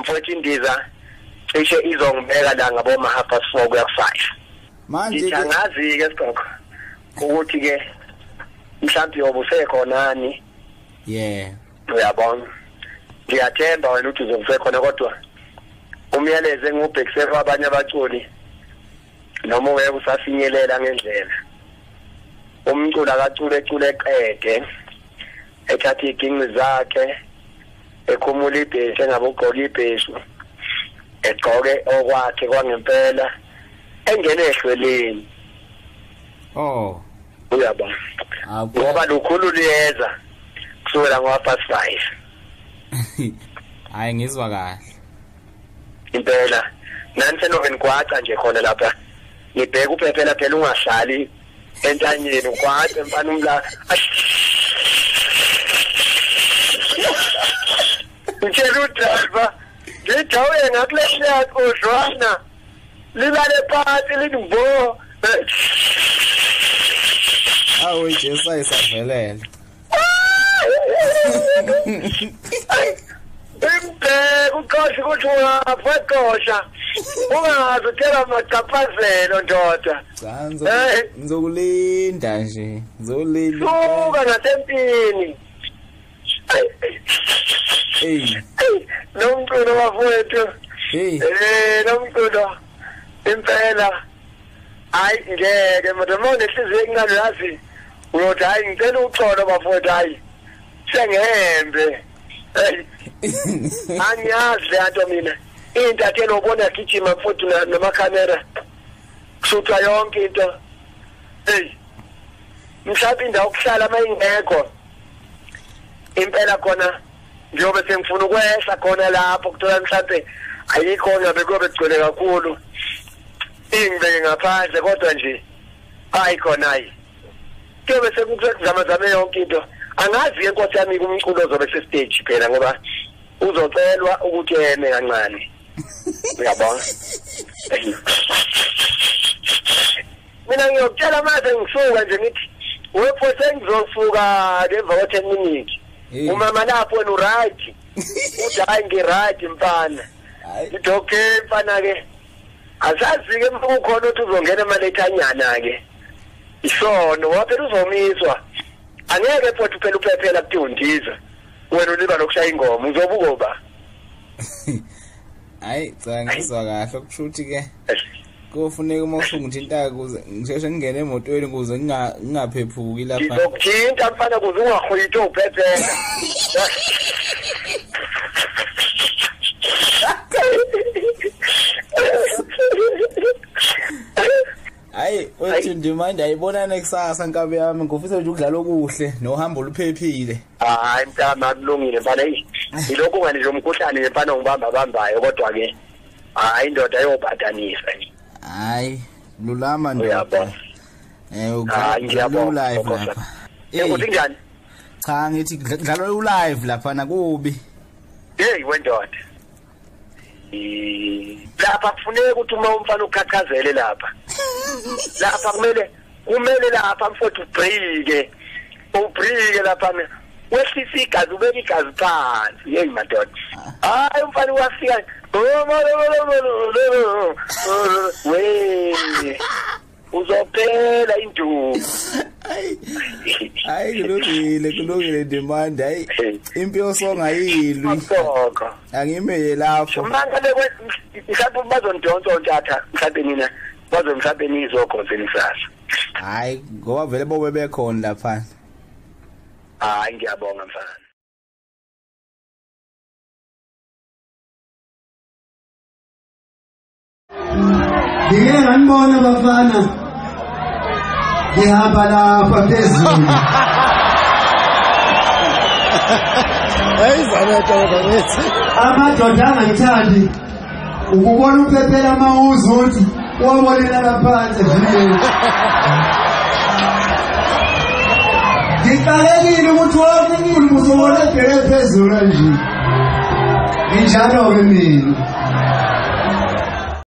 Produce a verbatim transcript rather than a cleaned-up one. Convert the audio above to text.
mfowethu indiza cishe izongibeka la ngabo ma half past four kuya five manje ke angazi ke Sigogo ukuthi ke mhlawumbe yobu sekhonani yeah uyabona ngiyathemba wena ukuthi uzokusekhona kodwa umyalezo engubhekise kwabanye abaculi noma uye usafinyelela ngendlela umculo akacule ecule eqede ethatha iginqi zakhe ekhumula ibheshe engabugqoka ibheshu egqoke okwakhe kwangempela engene ehlweleni oh uyabona ngoba lukhulu liyeza kusukela ngo past five hayi ngizwa kahle impela nani senokengigwaca nje khona lapha ngibheka uphephela phela ungahlali entanyeni ugwaca mfana umla ngitshela udriver ngithawe ngakulehleka kodwana libale phansi lidimbo awu Jesu isavelele Imbe ukhoshi ukuthi ungafaqosha ungazi uthela amacaphazelo ndoda cha ngizokulinda nje ngizolinda suka nasempini hey nomculo wafowethu hey eh nomculo impela hayi ngeke manje manje ihliziyo encane yazi uyothi hayi ngicela uxolo bafowethu hayi sengihembe angiyazi anto mina intathelo ubona gijima futhi nama camera kusutha yonke into hey mhlawumbe indawo ukuhlala mayingekho impela khona njobe sengifuna ukwehla khona lapho kuthola mhlawumbe ayikho ngabe kube gcwele kakhulu ingibeke ngaphandle kodwa nje hayi khona hayi kube sekuzama zame yonke into angazi inkosi yami kumculo ozobe se stage phela ngoba uzocelwa ukuthi yeme kancane uyabona mina ngiyokutshela manje ngisuka nje ngithi wepho sengizosuka ngemva kwa ten minutes umama lapho wena uright uthi hayi ngiright mfana ngithi okay mfana ke asazi ke ukukhona ukuthi uzongena emalethanyana ke isono waphela uzomiswa angeke futhi phela uphephela kuthiundiza wena uliba lokushaya ingoma uzobukoba hayi cha ngizwa kahle kushuthi ke kufuneka uma usungithinta kuze ngisheshe ngingene emotweni kuze ngingaphephuki lapha ngizokuthinta mfana kuze ungahwitho uphephela hayi uthi ndimanda ayibonana kusasa nkabe yami ngofisa nje ukudlala okuhle nohambo oluphephile hayi mntama kulungile mfana ilokho ngani nje umkhuhlane mfana ngibamba bambayo kodwa ke hayi indoda ayobhadanisa nje hayi lulama ndoda eh ngiyabona live lapha eh uthi njani cha ngithi ngidlala u-live lapha nakubi hey wendoda lapha kufuneka ukuthi uma umfana ukhakhazele lapha lapha kumele kumele lapha mfowethu ubhrike ubhrike lapha wehlisa igazi ubeka igazi phansi hey madoda hayi umfana wafika we uzophela induku hayi kulungile kulungile demand hayi impilo songa yilwi angimeye lapho manje mhlawumbe bazondonsa ntatha mhlawumbe nina bazomhlawumbe nizokhonza nisasa hayi ngoba vele bobe bekhona lapha hayi ngiyabonga mfana Ngike nganibona bafana ngihamba lapha phezulu ayizana tata bethi amadoda angithandi ukubona uphephela amawuzi uthi wabonela laphansi vile ngiqalekile ukuthi wonke ngimuzobona ebheke phezulu nje injalo ke mina